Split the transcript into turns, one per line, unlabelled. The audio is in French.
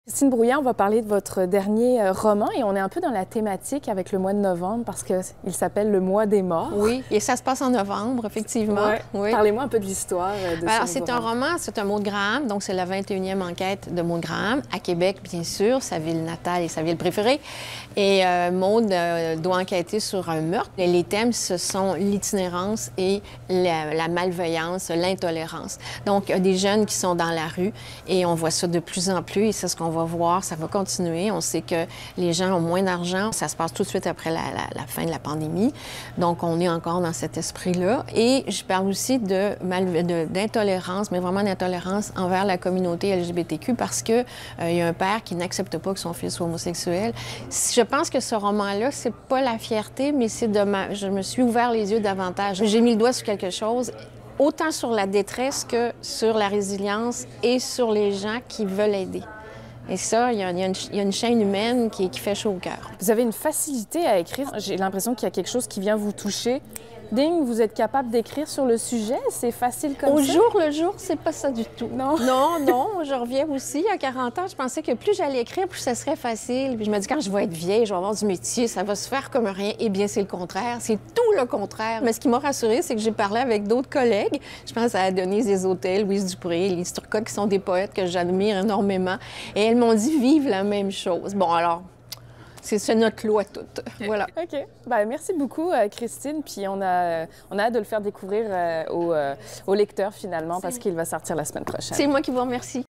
Christine Brouillard, on va parler de votre dernier roman et on est un peu dans la thématique avec le mois de novembre parce qu'il s'appelle Le mois des morts.
Oui, et ça se passe en novembre, effectivement.
Ouais.
Oui.
Parlez-moi un peu de l'histoire de
Alors,
ce
c'est un roman, c'est un Maud Graham, donc c'est la 21e enquête de Maud Graham, à Québec, bien sûr, sa ville natale et sa ville préférée. Et Maud doit enquêter sur un meurtre. Et les thèmes, ce sont l'itinérance et la malveillance, l'intolérance. Donc, il y a des jeunes qui sont dans la rue et on voit ça de plus en plus et c'est ce qu'on va voir, ça va continuer. On sait que les gens ont moins d'argent. Ça se passe tout de suite après la fin de la pandémie. Donc, on est encore dans cet esprit-là. Et je parle aussi d'intolérance, mais vraiment d'intolérance envers la communauté LGBTQ parce qu'il y a un père qui n'accepte pas que son fils soit homosexuel. Je pense que ce roman-là, c'est pas la fierté, mais c'est je me suis ouvert les yeux davantage. J'ai mis le doigt sur quelque chose, autant sur la détresse que sur la résilience et sur les gens qui veulent aider. Et ça, il y a une chaîne humaine qui fait chaud au cœur.
Vous avez une facilité à écrire. J'ai l'impression qu'il y a quelque chose qui vient vous toucher. Ding, vous êtes capable d'écrire sur le sujet? C'est facile comme ça?
Au jour le jour, c'est pas ça du tout.
Non?
Non, je reviens aussi. À 40 ans, je pensais que plus j'allais écrire, plus ça serait facile. Puis je me dis, quand je vais être vieille, je vais avoir du métier, ça va se faire comme rien. Eh bien, c'est le contraire. C'est tout le contraire. Mais ce qui m'a rassurée, c'est que j'ai parlé avec d'autres collègues. Je pense à Denise Desautels, Louise Dupré, Lise Turcotte, qui sont des poètes que j'admire énormément. Et elles m'ont dit, vive la même chose. Bon, alors, c'est notre loi toute. Voilà.
OK. Ben, merci beaucoup, Christine. Puis on a hâte de le faire découvrir aux lecteurs, finalement, parce qu'il va sortir la semaine prochaine.
C'est moi qui vous remercie.